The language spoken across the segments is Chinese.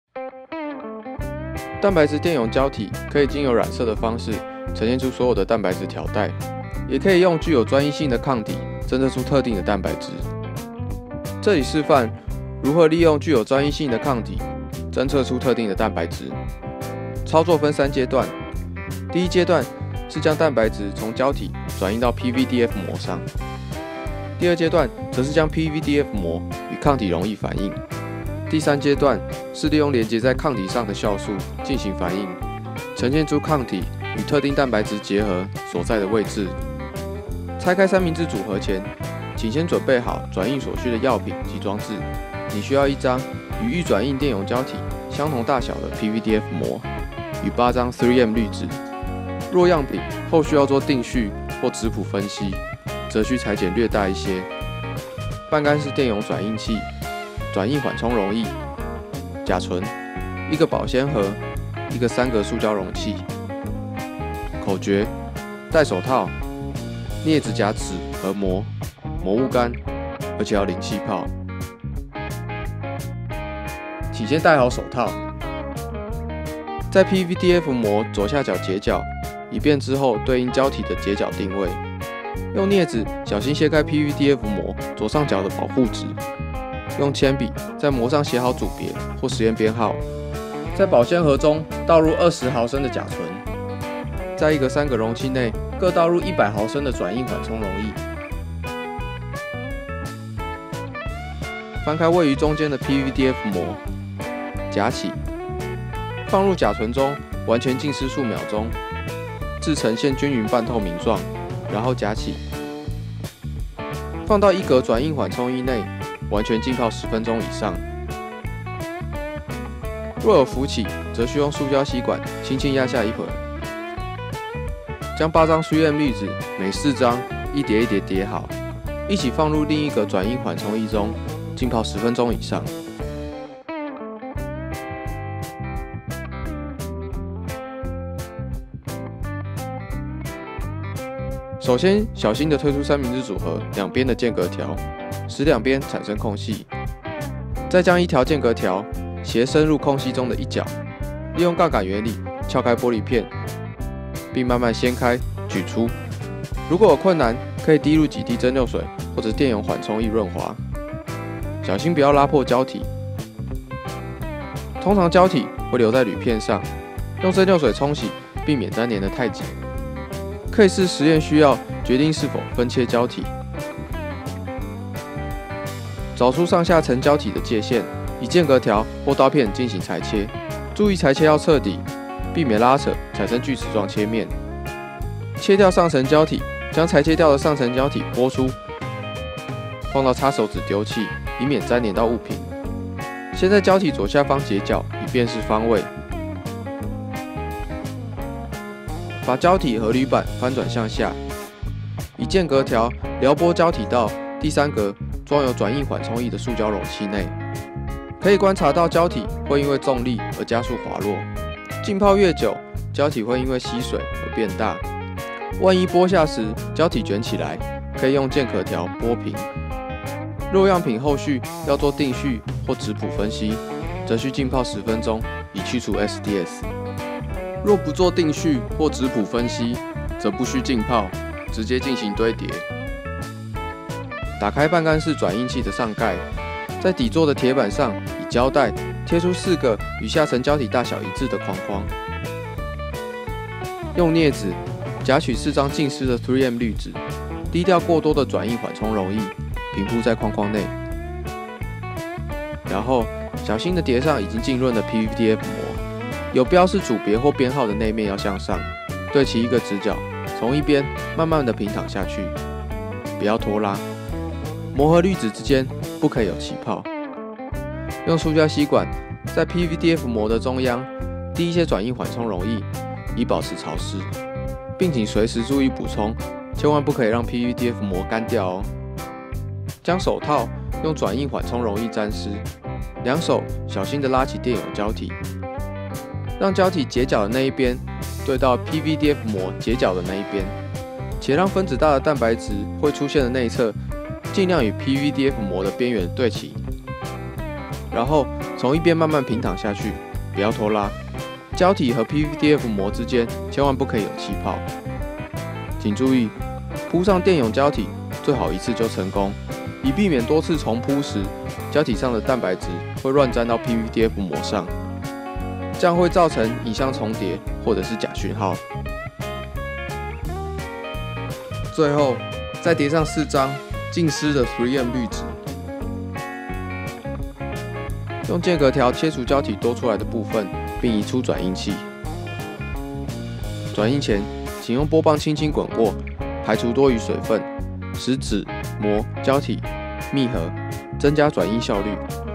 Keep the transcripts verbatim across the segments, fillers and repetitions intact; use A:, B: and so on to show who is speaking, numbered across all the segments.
A: 蛋白质电泳胶体可以经由染色的方式呈现出所有的蛋白质条带，也可以用具有专一性的抗体侦测出特定的蛋白质。这里示范如何利用具有专一性的抗体侦测出特定的蛋白质。操作分三阶段，第一阶段是将蛋白质从胶体转移到 P V D F 膜上，第二阶段则是将 P V D F 膜与抗体溶液反应，第三阶段是利用连接在抗体上的酵素进行反应，呈现出抗体与特定蛋白质结合所在的位置。拆开三明治组合前，请先准备好转印所需的药品及装置。你需要一张与预转印电泳胶体相同大小的 P V D F 膜与八张 三 M 滤纸。若样品后续要做定序或质谱分析，则需裁剪略大一些。半干式电泳转印器、转印缓冲溶液、甲醇、一个保鲜盒、一个三格塑胶容器。口诀：戴手套，镊子夹纸和膜，膜物干，而且要零气泡。请先戴好手套，在 P V D F 膜左下角截角，以便之后对应胶体的截角定位。用镊子小心卸开 P V D F 膜左上角的保护纸，用铅笔在膜上写好组别或实验编号。在保鲜盒中倒入二十毫升的甲醇，在一个三个容器内各倒入一百毫升的转印缓冲溶液。翻开位于中间的 P V D F 膜，夹起，放入甲醇中，完全浸湿数秒钟，至呈现均匀半透明状，然后夹起，放到一格转印缓冲液内，完全浸泡十分钟以上。若有浮起，则需用塑胶吸管轻轻压下一会儿。将八张 三 M 滤纸每四张一叠一叠叠好，一起放入另一个转印缓冲液中，浸泡十分钟以上。首先，小心地推出三明治组合两边的间隔条，使两边产生空隙。再将一条间隔条斜深入空隙中的一角，利用杠杆原理撬开玻璃片，并慢慢掀开取出。如果有困难，可以滴入几滴蒸馏水或者电泳缓冲液润滑。小心不要拉破胶体。通常胶体会留在铝片上，用蒸馏水冲洗，避免粘连得太紧。可以视实验需要决定是否分切胶体。找出上下层胶体的界限，以间隔条或刀片进行裁切，注意裁切要彻底，避免拉扯产生锯齿状切面。切掉上层胶体，将裁切掉的上层胶体拨出，放到擦手指丢弃，以免粘连到物品。先在胶体左下方截角，以辨识方位。把胶体和铝板翻转向下，以间隔条撩拨胶体到第三格装有转印缓冲液的塑胶容器内。可以观察到胶体会因为重力而加速滑落，浸泡越久，胶体会因为吸水而变大。万一剥下时胶体卷起来，可以用间隔条拨平。若样品后续要做定序或质谱分析，则需浸泡十分钟，以去除 S D S。若不做定序或质谱分析，则不需浸泡，直接进行堆叠。打开半干式转印器的上盖，在底座的铁板上以胶带贴出四个与下层胶体大小一致的框框。用镊子夹取四张浸湿的 三 M 滤纸，滴掉过多的转印缓冲溶液，平铺在框框内。然后小心地叠上已经浸润的 P V D F 膜。有标示组别或编号的内面要向上，对齐一个直角，从一边慢慢的平躺下去，不要拖拉。膜和滤纸之间不可以有气泡。用塑胶吸管在 P V D F 膜的中央滴一些转印缓冲溶液，以保持潮湿，并请随时注意补充，千万不可以让 P V D F 膜干掉哦。将手套用转印缓冲溶液沾湿，两手小心地拉起电泳胶体。让胶体截角的那一边对到 P V D F 膜截角的那一边，且让分子大的蛋白质会出现的内侧尽量与 P V D F 膜的边缘对齐。然后从一边慢慢平躺下去，不要拖拉。胶体和 P V D F 膜之间千万不可以有气泡。请注意，铺上电泳胶体最好一次就成功，以避免多次重铺时，胶体上的蛋白质会乱沾到 P V D F 膜上，这样会造成影像重叠或者是假讯号。最后，再叠上四张浸湿的 三 M 滤纸，用间隔条切除胶体多出来的部分，并移出转印器。转印前，请用波棒轻轻滚过，排除多余水分，使纸、膜、胶体密合，增加转印效率。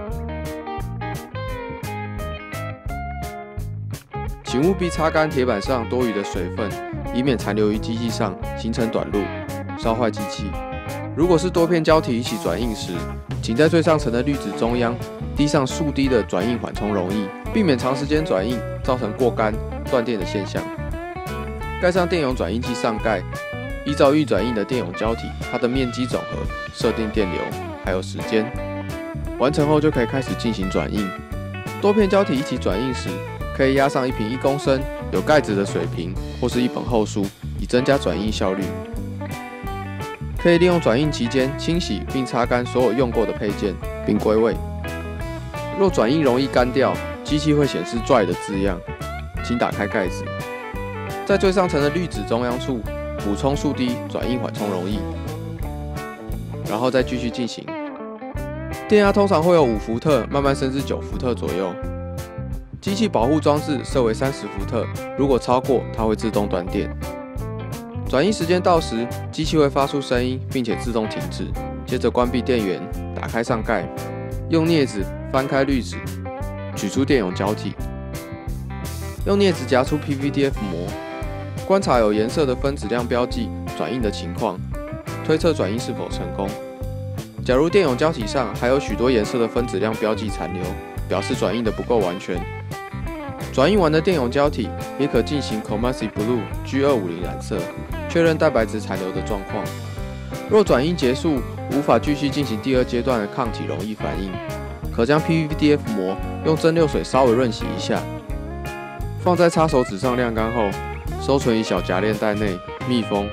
A: 请务必擦干铁板上多余的水分，以免残留于机器上，形成短路，烧坏机器。如果是多片胶体一起转印时，请在最上层的滤纸中央滴上数滴的转印缓冲溶液，避免长时间转印造成过干、断电的现象。盖上电泳转印器上盖，依照预转印的电泳胶体它的面积总和设定电流，还有时间。完成后就可以开始进行转印。多片胶体一起转印时，可以压上一瓶一公升有盖子的水瓶或是一本厚书，以增加转印效率。可以利用转印期间清洗并擦干所有用过的配件，并归位。若转印容易干掉，机器会显示 dry 的字样，请打开盖子，在最上层的滤纸中央处补充数滴转印缓冲溶液，然后再继续进行。电压通常会有五伏特慢慢升至九伏特左右。机器保护装置设为三十伏特，如果超过，它会自动断电。转印时间到时，机器会发出声音，并且自动停止。接着关闭电源，打开上盖，用镊子翻开滤纸，取出电泳胶体，用镊子夹出 P V D F 膜，观察有颜色的分子量标记转印的情况，推测转印是否成功。假如电泳胶体上还有许多颜色的分子量标记残留，表示转印的不够完全。转印完的电泳胶体也可进行 Chromacy Blue G 二五零 染色，确认蛋白质残留的状况。若转印结束，无法继续进行第二阶段的抗体溶液反应，可将 P V D F 膜用蒸馏水稍微润洗一下，放在擦手纸上晾干后，收存于小夹链袋内，密封。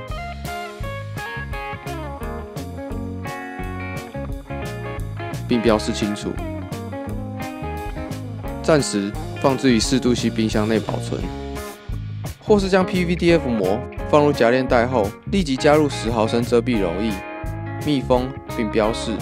A: 并标示清楚。暂时放置于四度 C 冰箱内保存，或是将 P V D F 膜放入夹链袋后，立即加入十毫升遮蔽溶液，密封并标示。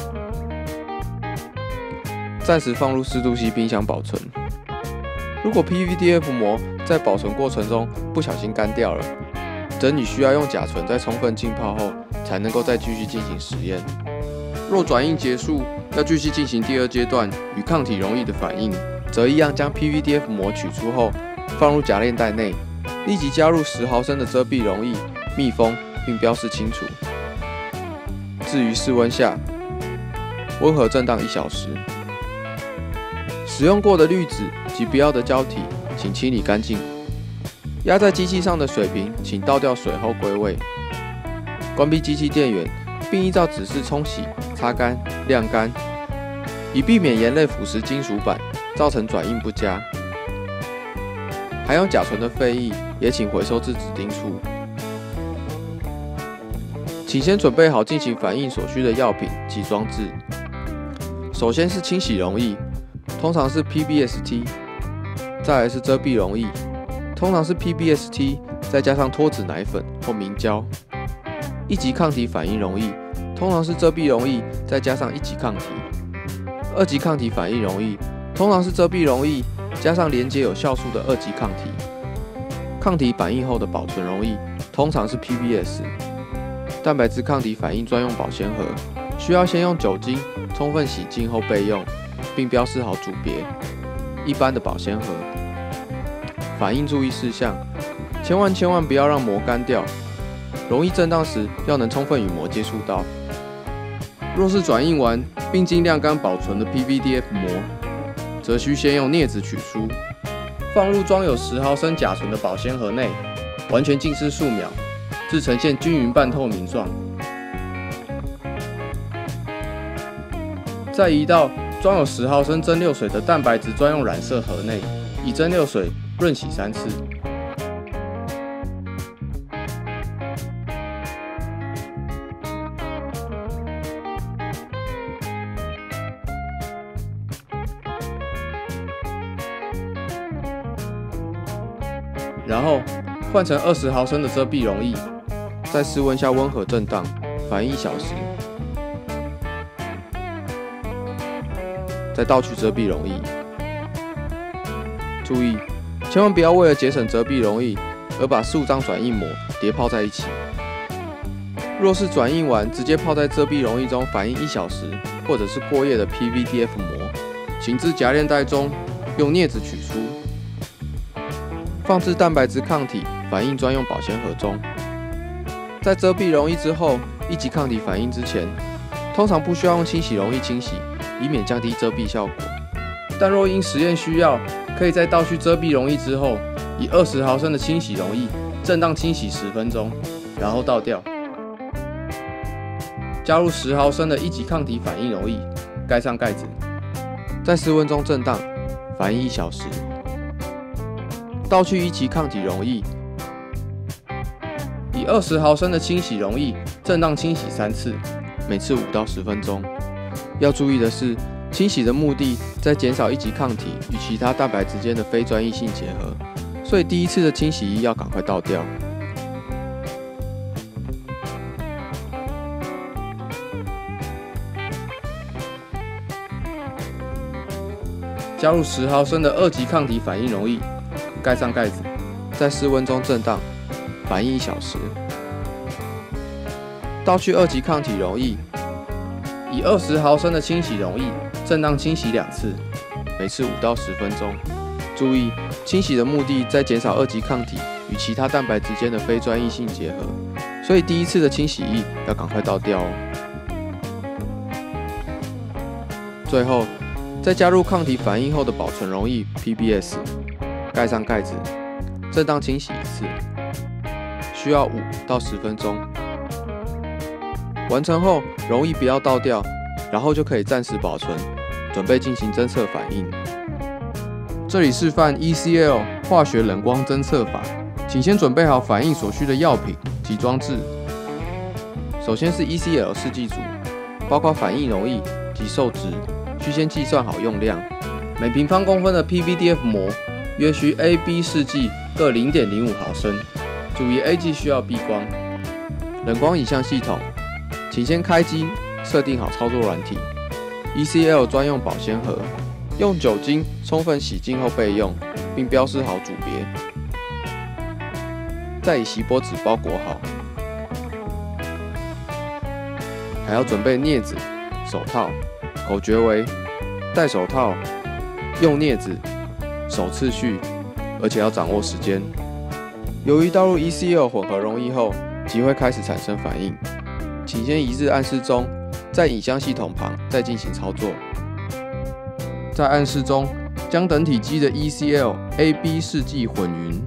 A: 暂时放入四度 C 冰箱保存。如果 P V D F 膜在保存过程中不小心干掉了，则你需要用甲醇在充分浸泡后，才能够再继续进行实验。若转印结束，要继续进行第二阶段与抗体溶液的反应，则一样将 P V D F 膜取出后，放入夹链袋内，立即加入十毫升的遮蔽溶液，密封并标示清楚。置于室温下，温和震荡一小时。使用过的滤纸及不要的胶体，请清理干净。压在机器上的水瓶，请倒掉水后归位。关闭机器电源，并依照指示冲洗、擦干、晾干，以避免盐类腐蚀金属板，造成转印不佳。含有甲醇的废液也请回收至指定处。请先准备好进行反应所需的药品及装置。首先是清洗溶液，通常是 P B S T， 再来是遮蔽溶液，通常是 P B S T 再加上脱脂奶粉或明胶。一级抗体反应溶液，通常是遮蔽溶液再加上一级抗体。二级抗体反应溶液，通常是遮蔽溶液加上连接有酵素的二级抗体。抗体反应后的保存溶液，通常是 P B S。蛋白质抗体反应专用保鲜盒，需要先用酒精充分洗净后备用，并标示好组别。一般的保鲜盒。反应注意事项：千万千万不要让膜干掉。溶液震荡时要能充分与膜接触到。若是转印完并经晾干保存的 P V D F 膜，则需先用镊子取出，放入装有十毫升甲醇的保鲜盒内，完全浸湿数秒，至呈现均匀半透明状。再移到装有十毫升蒸馏水的蛋白质专用染色盒内，以蒸馏水润洗三次。然后换成二十毫升的遮蔽溶液，在室温下温和震荡，反应一小时。再倒去遮蔽溶液。注意，千万不要为了节省遮蔽溶液而把数张转印膜叠泡在一起。若是转印完直接泡在遮蔽溶液中反应一小时，或者是过夜的 P V D F 膜，请至夹链袋中用镊子取出，放置蛋白质抗体反应专用保鲜盒中。在遮蔽溶液之后，一级抗体反应之前，通常不需要用清洗溶液清洗，以免降低遮蔽效果。但若因实验需要，可以在倒去遮蔽溶液之后，以二十毫升的清洗溶液震荡清洗十分钟，然后倒掉。加入十毫升的一级抗体反应溶液，盖上盖子，在室温中震荡，反应一小时。倒去一级抗体溶液，以二十毫升的清洗溶液震荡清洗三次，每次五到十分钟。要注意的是，清洗的目的在减少一级抗体与其他蛋白质间的非专一性结合，所以第一次的清洗液要赶快倒掉。加入十毫升的二级抗体反应溶液，盖上盖子，在室温中震荡，反应一小时。倒去二级抗体溶液，以二十毫升的清洗溶液震荡清洗两次，每次五到十分钟。注意，清洗的目的在减少二级抗体与其他蛋白质间的非专一性结合，所以第一次的清洗液要赶快倒掉哦。最后，再加入抗体反应后的保存溶液 P B S， 盖上盖子，震荡清洗一次，需要五到十分钟。完成后，溶液不要倒掉，然后就可以暂时保存，准备进行侦测反应。这里示范 E C L 化学冷光侦测法，请先准备好反应所需的药品及装置。首先是 E C L 试剂组，包括反应溶液及受质，需先计算好用量。每平方公分的 P V D F 膜约需 A、B 试剂各 零点零五毫升，注意 A 剂需要避光。冷光影像系统，请先开机，设定好操作软体 ，E C L 专用保鲜盒，用酒精充分洗净后备用，并标示好组别，再以锡箔纸包裹好。还要准备镊子、手套，口诀为：戴手套，用镊子，守次序，而且要掌握时间。由于倒入 E C L 混合溶液后，即会开始产生反应，请先移至暗室中，在影像系统旁再进行操作。在暗室中，将等体积的 E C L、A、B 试剂混匀，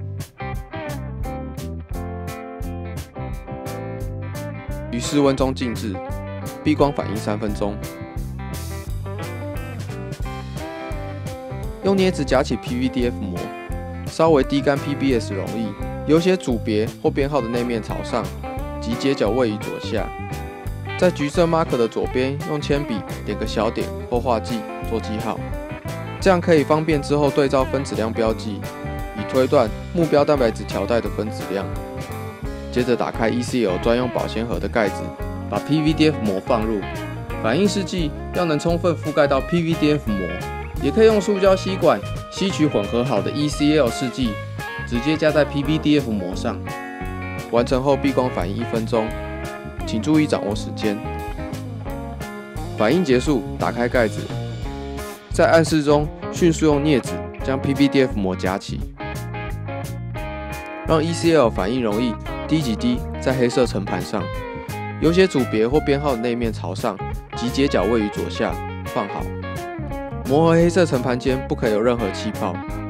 A: 于室温中静置，避光反应三分钟。用镊子夹起 P V D F 膜，稍微滴干 P B S 溶液，有写组别或编号的内面朝上，及接角位于左下。在橘色 marker 的左边，用铅笔点个小点或画记做记号，这样可以方便之后对照分子量标记，以推断目标蛋白质条带的分子量。接着打开 E C L 专用保鲜盒的盖子，把 P V D F 膜放入。反应试剂要能充分覆盖到 P V D F 膜，也可以用塑胶吸管吸取混合好的 E C L 试剂，直接加在 P V D F 膜上。完成后避光反应一分钟，请注意掌握时间。反应结束，打开盖子，在暗室中迅速用镊子将 P V D F 膜夹起，让 E C L 反应溶液滴几滴在黑色层盘上，有写组别或编号的内面朝上，及接角位于左下，放好。膜和黑色层盘间不可以有任何气泡。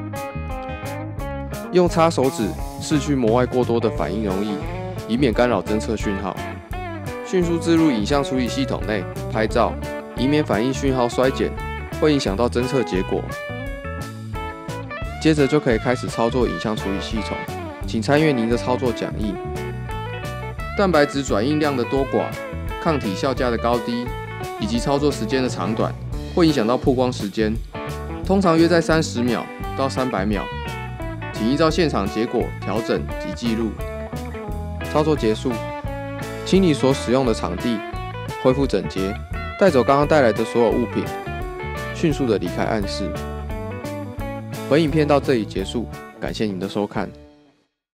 A: 用擦手指拭去膜外过多的反应溶液，以免干扰侦测讯号。迅速置入影像处理系统内拍照，以免反应讯号衰减， 会影响到侦测结果。接着就可以开始操作影像处理系统，请参阅您的操作讲义。蛋白质转印量的多寡、抗体效价的高低，以及操作时间的长短，会影响到曝光时间，通常约在三十秒到三百秒。请依照现场结果调整及记录。操作结束，清理所使用的场地，恢复整洁，带走刚刚带来的所有物品，迅速的离开暗室。本影片到这里结束，感谢您的收看。